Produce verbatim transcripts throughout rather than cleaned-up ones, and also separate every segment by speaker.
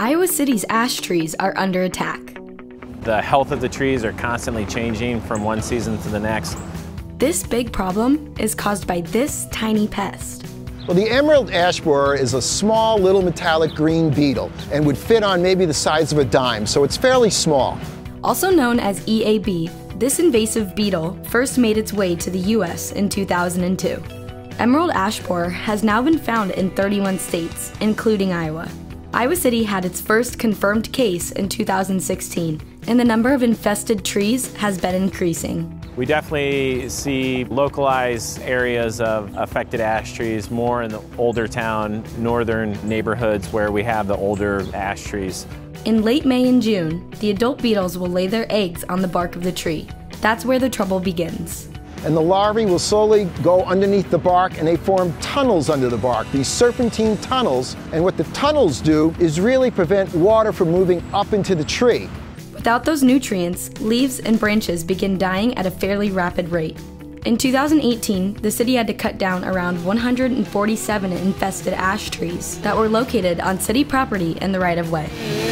Speaker 1: Iowa City's ash trees are under attack.
Speaker 2: The health of the trees are constantly changing from one season to the next.
Speaker 1: This big problem is caused by this tiny pest.
Speaker 3: Well, the emerald ash borer is a small little metallic green beetle and would fit on maybe the size of a dime, so it's fairly small.
Speaker 1: Also known as E A B, this invasive beetle first made its way to the U S in two thousand two. Emerald ash borer has now been found in thirty-one states, including Iowa. Iowa City had its first confirmed case in two thousand sixteen, and the number of infested trees has been increasing.
Speaker 2: We definitely see localized areas of affected ash trees more in the older town, northern neighborhoods where we have the older ash trees.
Speaker 1: In late May and June, the adult beetles will lay their eggs on the bark of the tree. That's where the trouble begins.
Speaker 3: And the larvae will slowly go underneath the bark and they form tunnels under the bark, these serpentine tunnels. And what the tunnels do is really prevent water from moving up into the tree.
Speaker 1: Without those nutrients, leaves and branches begin dying at a fairly rapid rate. In two thousand eighteen, the city had to cut down around one hundred forty-seven infested ash trees that were located on city property in the right-of-way.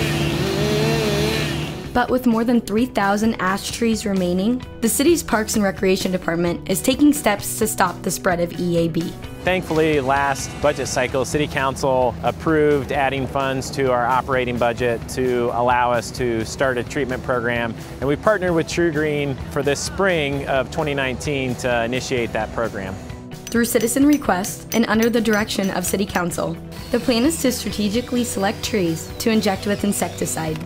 Speaker 1: But with more than three thousand ash trees remaining, the city's Parks and Recreation Department is taking steps to stop the spread of E A B.
Speaker 2: Thankfully, last budget cycle, City Council approved adding funds to our operating budget to allow us to start a treatment program. And we partnered with True Green for this spring of twenty nineteen to initiate that program.
Speaker 1: Through citizen request and under the direction of City Council, the plan is to strategically select trees to inject with insecticide.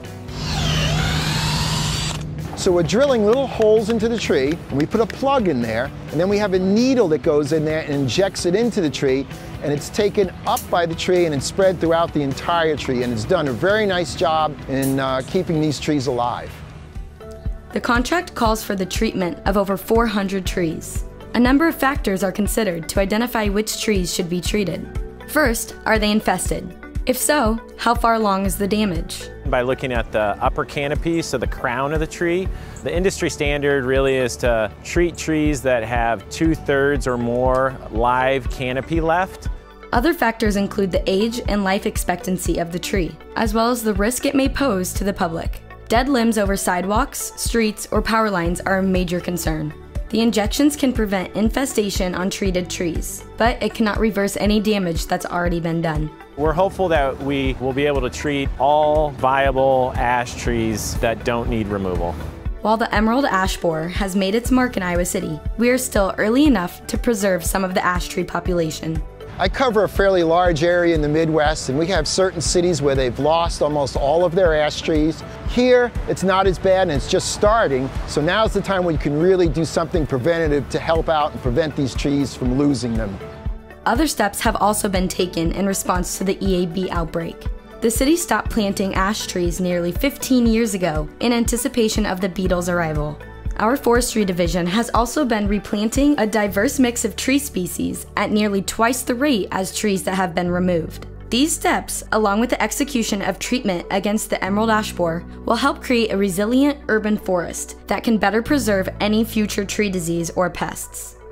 Speaker 3: So we're drilling little holes into the tree, and we put a plug in there, and then we have a needle that goes in there and injects it into the tree, and it's taken up by the tree and it's spread throughout the entire tree, and it's done a very nice job in uh, keeping these trees alive.
Speaker 1: The contract calls for the treatment of over four hundred trees. A number of factors are considered to identify which trees should be treated. First, are they infested? If so, how far along is the damage?
Speaker 2: By looking at the upper canopy, so the crown of the tree, the industry standard really is to treat trees that have two-thirds or more live canopy left.
Speaker 1: Other factors include the age and life expectancy of the tree, as well as the risk it may pose to the public. Dead limbs over sidewalks, streets, or power lines are a major concern. The injections can prevent infestation on treated trees, but it cannot reverse any damage that's already been done.
Speaker 2: We're hopeful that we will be able to treat all viable ash trees that don't need removal.
Speaker 1: While the emerald ash borer has made its mark in Iowa City, we are still early enough to preserve some of the ash tree population.
Speaker 3: I cover a fairly large area in the Midwest, and we have certain cities where they've lost almost all of their ash trees. Here, it's not as bad and it's just starting, so now's the time when you can really do something preventative to help out and prevent these trees from losing them.
Speaker 1: Other steps have also been taken in response to the E A B outbreak. The city stopped planting ash trees nearly fifteen years ago in anticipation of the beetle's arrival. Our forestry division has also been replanting a diverse mix of tree species at nearly twice the rate as trees that have been removed. These steps, along with the execution of treatment against the emerald ash borer, will help create a resilient urban forest that can better preserve any future tree disease or pests.